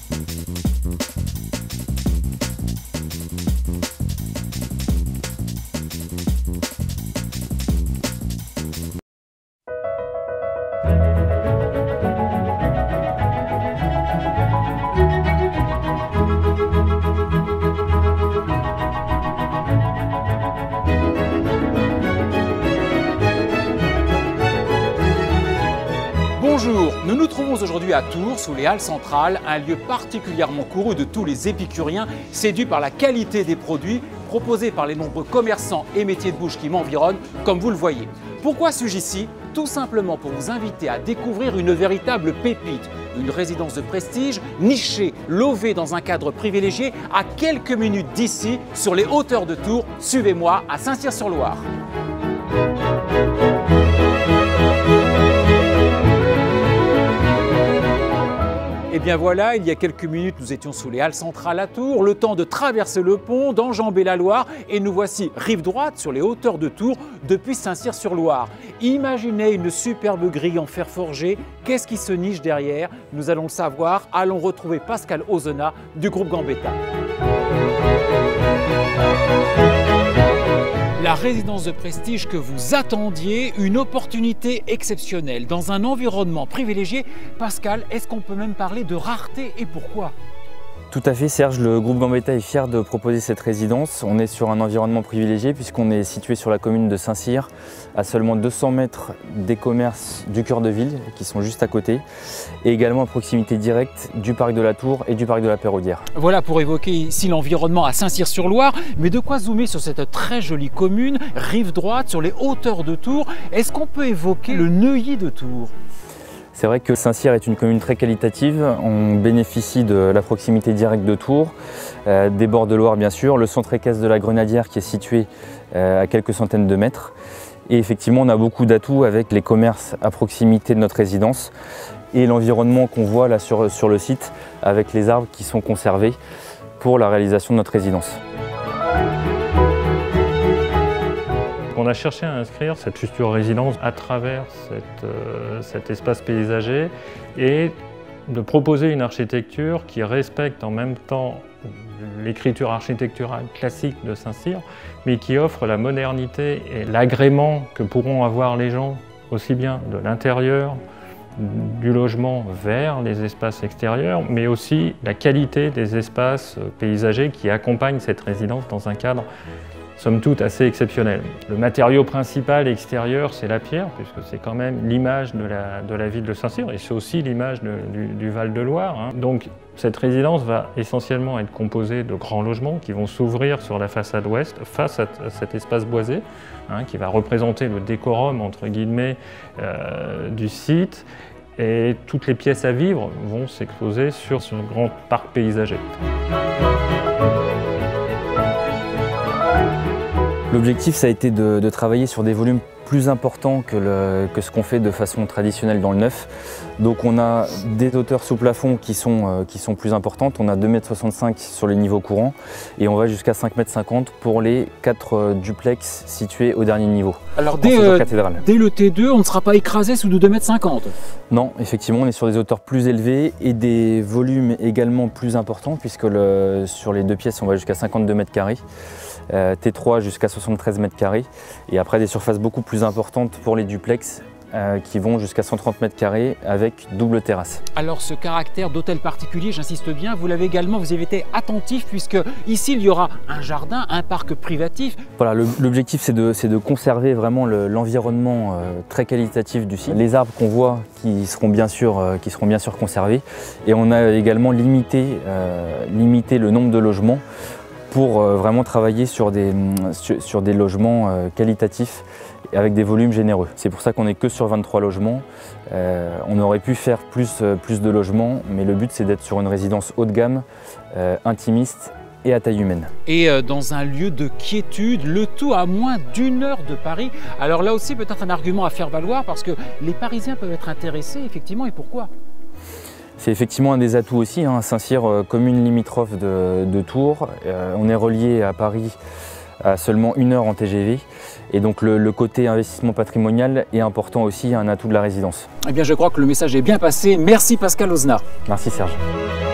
Bonjour, nous nous trouvons aujourd'hui à Tours, sous les Halles centrales, un lieu particulièrement couru de tous les épicuriens, séduits par la qualité des produits proposés par les nombreux commerçants et métiers de bouche qui m'environnent, comme vous le voyez. Pourquoi suis-je ici? Tout simplement pour vous inviter à découvrir une véritable pépite, une résidence de prestige, nichée, levée dans un cadre privilégié, à quelques minutes d'ici, sur les hauteurs de Tours. Suivez-moi à Saint-Cyr-sur-Loire. Et bien voilà, il y a quelques minutes, nous étions sous les Halles centrales à Tours, le temps de traverser le pont, d'enjamber la Loire, et nous voici rive droite sur les hauteurs de Tours depuis Saint-Cyr-sur-Loire. Imaginez une superbe grille en fer forgé. Qu'est-ce qui se niche derrière? Nous allons le savoir. Allons retrouver Pascal Ozena du groupe Gambetta. La résidence de prestige que vous attendiez, une opportunité exceptionnelle dans un environnement privilégié. Pascal, est-ce qu'on peut même parler de rareté et pourquoi? Tout à fait Serge, le groupe Gambetta est fier de proposer cette résidence. On est sur un environnement privilégié puisqu'on est situé sur la commune de Saint-Cyr, à seulement 200 mètres des commerces du cœur de ville qui sont juste à côté, et également à proximité directe du parc de la Tour et du parc de la Peraudière. Voilà pour évoquer ici l'environnement à Saint-Cyr-sur-Loire, mais de quoi zoomer sur cette très jolie commune, rive droite, sur les hauteurs de Tours. Est-ce qu'on peut évoquer le Neuilly de Tours? C'est vrai que Saint-Cyr est une commune très qualitative. On bénéficie de la proximité directe de Tours, des bords de Loire bien sûr, le centre équestre de la Grenadière qui est situé à quelques centaines de mètres. Et effectivement, on a beaucoup d'atouts avec les commerces à proximité de notre résidence et l'environnement qu'on voit là sur le site avec les arbres qui sont conservés pour la réalisation de notre résidence. On a cherché à inscrire cette future résidence à travers cet espace paysager et de proposer une architecture qui respecte en même temps l'écriture architecturale classique de Saint-Cyr, mais qui offre la modernité et l'agrément que pourront avoir les gens aussi bien de l'intérieur du logement vers les espaces extérieurs, mais aussi la qualité des espaces paysagers qui accompagnent cette résidence dans un cadre somme toute assez exceptionnel. Le matériau principal extérieur, c'est la pierre, puisque c'est quand même l'image de la ville de Saint-Cyr, et c'est aussi l'image du Val-de-Loire. Donc cette résidence va essentiellement être composée de grands logements qui vont s'ouvrir sur la façade ouest, face à cet espace boisé, qui va représenter le décorum, entre guillemets, du site, et toutes les pièces à vivre vont s'exposer sur ce grand parc paysager. L'objectif, ça a été de travailler sur des volumes plus importants que ce qu'on fait de façon traditionnelle dans le neuf. Donc on a des hauteurs sous plafond qui sont plus importantes. On a 2,65 m sur les niveaux courants et on va jusqu'à 5,50 m pour les 4 duplex situés au dernier niveau. Alors dès le T2, on ne sera pas écrasé sous de 2,50 m? Non, effectivement, on est sur des hauteurs plus élevées et des volumes également plus importants puisque sur les deux pièces, on va jusqu'à 52 m². T3 jusqu'à 73 m² et après des surfaces beaucoup plus importantes pour les duplex qui vont jusqu'à 130 m² avec double terrasse. Alors ce caractère d'hôtel particulier, j'insiste bien, vous l'avez également, vous y avez été attentif puisque ici il y aura un jardin, un parc privatif. Voilà, l'objectif c'est de conserver vraiment l'environnement très qualitatif du site. Les arbres qu'on voit qui seront bien sûr conservés et on a également limité le nombre de logements pour vraiment travailler sur des logements qualitatifs avec des volumes généreux. C'est pour ça qu'on n'est que sur 23 logements. On aurait pu faire plus de logements, mais le but c'est d'être sur une résidence haut de gamme, intimiste et à taille humaine. Et dans un lieu de quiétude, le tout à moins d'1 heure de Paris. Alors là aussi peut-être un argument à faire valoir parce que les Parisiens peuvent être intéressés effectivement, et pourquoi ? C'est effectivement un des atouts aussi, Saint-Cyr, commune limitrophe de Tours. On est relié à Paris à seulement 1 heure en TGV. Et donc le côté investissement patrimonial est important aussi, un atout de la résidence. Eh bien je crois que le message est bien passé. Merci Pascal Ozena. Merci Serge.